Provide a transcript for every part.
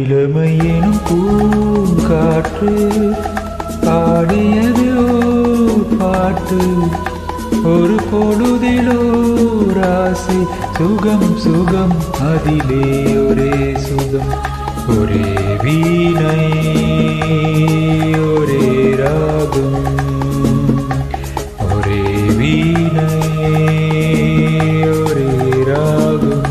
இளமையெனும் பூங்காற்று பாடியது ஓர் பாட்டு. ஒரு பொழுதிலோ ராசி சுகம் சுகம் அதிலே ஒரே சுகம். ஒரே வீணை ஒரே ராகம். ஒரே வீணை ஒரே ராகம்.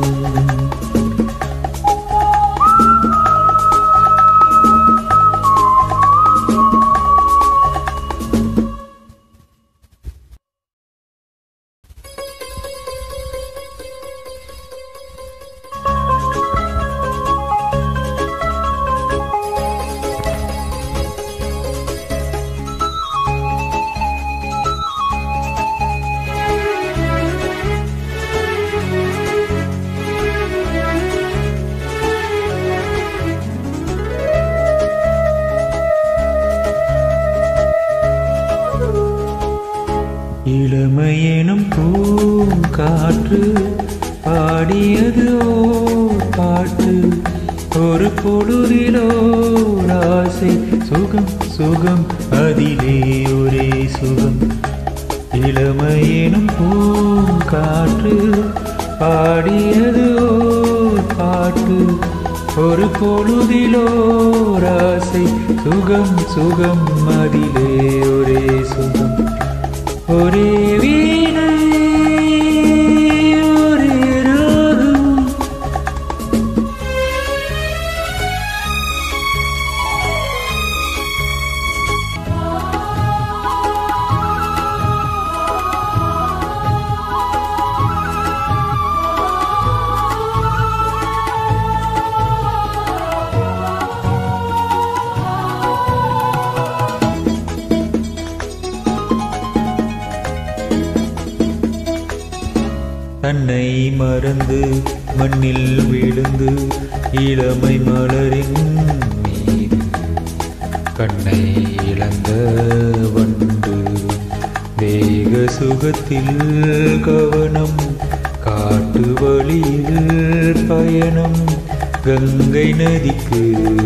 இளமையெனும் பூங்காற்று பாடியது ஓர் பாட்டு. ஒரு பொழுதிலோ ஆசை சுகம் சுகம் அதிலே ஒரே சுகம். இளமையெனும் பூங்காற்று பாடியது ஓர் பாட்டு. ஒரு பொழுதிலோ ஆசை சுகம் சுகம் அதிலே ஒரே சுகம். ஒரே வீணை ஒரே ராகம். தன்னை மறந்து மண்ணில் விழுந்து இளமை மலரின் மீது கண்ணை இழந்த வண்டு. வேக சுகத்தில் கவனம் காட்டு வழியில் பயணம். கங்கை நதிக்கு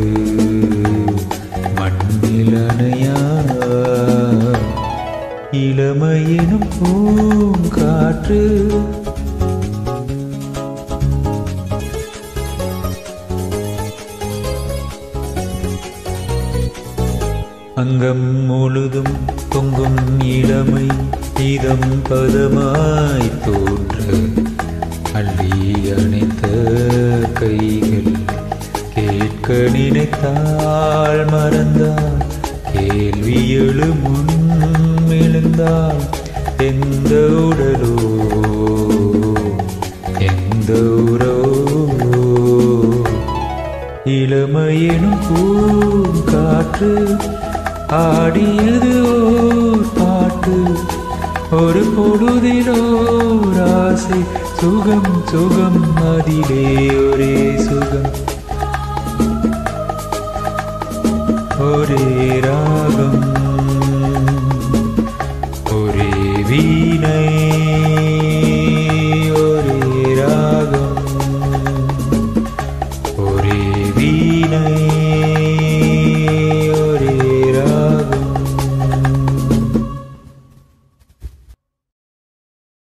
மண்ணில் அணையா இளமையெனும் பூங்காற்று. அங்கம் முழுதும் பொங்கும் இளமை இதம் பதமாய் தோன்ற. அள்ளி அணைத்த கைகள் கேட்க நினைத்தால் மறந்தால். கேள்வி எழுமுன் எழுந்தால் எந்த உடலோ எந்த உறவோ. இளமையெனும் பூங்காற்று ஆடியது ஓர் பாட்டு. ஒரு பொழுதிலோ ஆசை சுகம் சுகம் அதிலே ஒரே சுகம். ஒரே ராகம் ஒரே வீணை